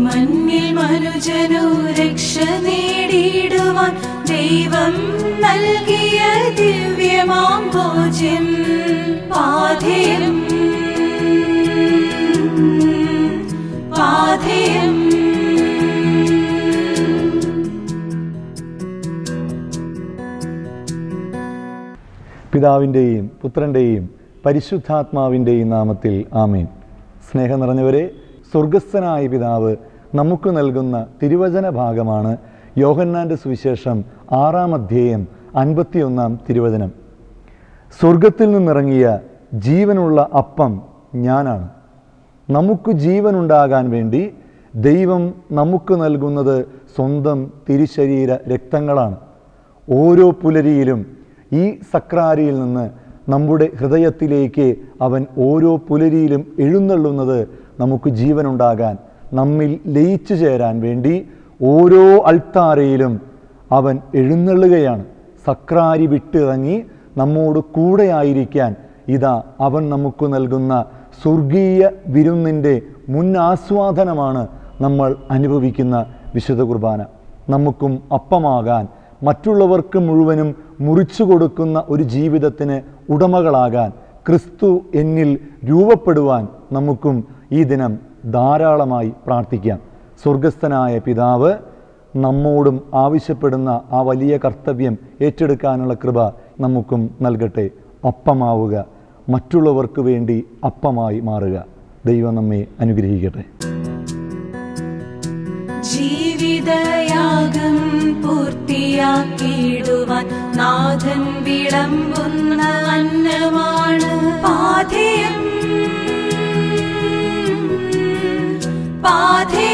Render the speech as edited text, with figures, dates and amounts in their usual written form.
മണ്ണിൽ മനുജനു രക്ഷ നേടിയിടുവാൻ ദൈവം നൽകിയ ദിവ്യമാം ഭോജ്യം പാഥേയം പാഥേയം. പിതാവിൻ്റെയും പുത്രൻ്റെയും പരിശുദ്ധാത്മാവിൻ്റെയും നാമത്തിൽ ആമേൻ. സ്നേഹം നിറഞ്ഞവരെ, സ്വർഗസ്ഥനായ പിതാവ് നമുക്ക് നൽകുന്ന തിരുവചന ഭാഗമാണ് യോഹന്നാൻ്റെ സുവിശേഷം 6-ാം അധ്യായം 51-ാം തിരുവചനം. സ്വർഗത്തിൽ നിന്നിറങ്ങിയ ജീവനുള്ള അപ്പം ഞാനാണ്. നമുക്ക് ജീവനുണ്ടാകാൻ വേണ്ടി ദൈവം നമുക്ക് നൽകുന്നത് സ്വന്തം തിരുശരീര രക്തങ്ങളാണ്. ഓരോ പുലരിയിലും ഈ സക്രാരിയിൽ നിന്ന് നമ്മുടെ ഹൃദയത്തിലേക്ക് അവൻ ഓരോ പുലരിയിലും എഴുന്നള്ളുന്നത് നമുക്ക് ജീവനുണ്ടാകാൻ, നമ്മിൽ ലയിച്ചു ചേരാൻ വേണ്ടി ഓരോ അൾത്താരയിലും അവൻ എഴുന്നള്ളുകയാണ്. സക്രാരി വിട്ടിറങ്ങി നമ്മോട് കൂടെയായിരിക്കാൻ ഇതാ അവൻ നമുക്ക് നൽകുന്ന സ്വർഗീയ വിരുന്നിൻ്റെ മുന്നാസ്വാദനമാണ് നമ്മൾ അനുഭവിക്കുന്ന വിശുദ്ധ കുർബാന. നമുക്കും അപ്പമാകാൻ, മറ്റുള്ളവർക്ക് മുഴുവനും മുറിച്ചു കൊടുക്കുന്ന ഒരു ജീവിതത്തിന് ഉടമകളാകാൻ, ക്രിസ്തു എന്നിൽ രൂപപ്പെടുവാൻ നമുക്കും ഈ ദിനം ധാരാളമായി പ്രാർത്ഥിക്കാം. സ്വർഗസ്ഥനായ പിതാവ് നമ്മോടും ആവശ്യപ്പെടുന്ന ആ വലിയ കർത്തവ്യം ഏറ്റെടുക്കാനുള്ള കൃപ നമുക്കും നൽകട്ടെ. അപ്പമാവുക, മറ്റുള്ളവർക്ക് വേണ്ടി അപ്പമായി മാറുക. ദൈവം നമ്മെ അനുഗ്രഹിക്കട്ടെ. ജീവിതയാഗം പൂർത്തിയാക്കിയിടുവാൻ നാഥൻ വിളമ്പുന്ന അന്നമാണ് പാഥേയം പാഥേയം.